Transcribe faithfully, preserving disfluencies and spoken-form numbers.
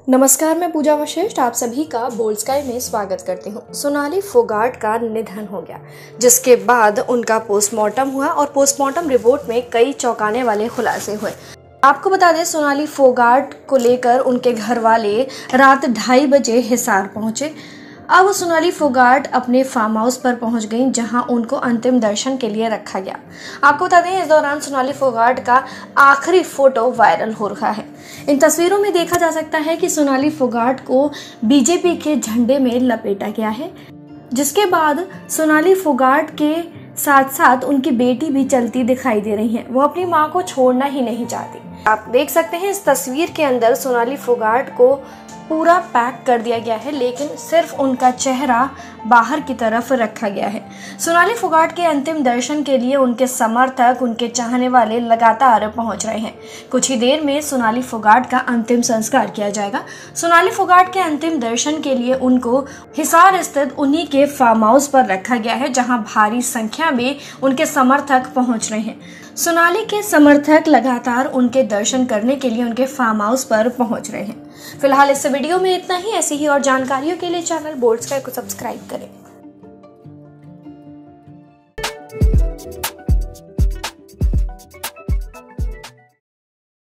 नमस्कार, मैं पूजा वशिष्ठ आप सभी का बोल्ड स्काई में स्वागत करती हूँ। सोनाली फोगाट का निधन हो गया, जिसके बाद उनका पोस्टमार्टम हुआ और पोस्टमार्टम रिपोर्ट में कई चौंकाने वाले खुलासे हुए। आपको बता दें, सोनाली फोगाट को लेकर उनके घर वाले रात ढाई बजे हिसार पहुंचे। अब सोनाली फोगाट अपने फार्म हाउस पर पहुंच गईं, जहां उनको अंतिम दर्शन के लिए रखा गया। आपको बता दें, इस दौरान सोनाली फोगाट का आखिरी फोटो वायरल हो रहा है। इन तस्वीरों में देखा जा सकता है कि सोनाली फोगाट को बीजेपी के झंडे में लपेटा गया है, जिसके बाद सोनाली फोगाट के साथ साथ उनकी बेटी भी चलती दिखाई दे रही है। वो अपनी मां को छोड़ना ही नहीं चाहती। आप देख सकते हैं, इस तस्वीर के अंदर सोनाली फोगाट को पूरा पैक कर दिया गया है, लेकिन सिर्फ उनका चेहरा बाहर की तरफ रखा गया है। सोनाली फोगाट के अंतिम दर्शन के लिए उनके समर्थक, उनके चाहने वाले लगातार पहुंच रहे हैं। कुछ ही देर में सोनाली फोगाट का अंतिम संस्कार किया जाएगा। सोनाली फोगाट के अंतिम दर्शन के लिए उनको हिसार स्थित उन्हीं के फार्म हाउस पर रखा गया है, जहां भारी संख्या में उनके समर्थक पहुंच रहे हैं। सोनाली के समर्थक लगातार उनके दर्शन करने के लिए उनके फार्म हाउस पर पहुंच रहे हैं। फिलहाल इस वीडियो में इतना ही। ऐसी ही और जानकारियों के लिए चैनल बोल्ड स्काई को सब्सक्राइब करें।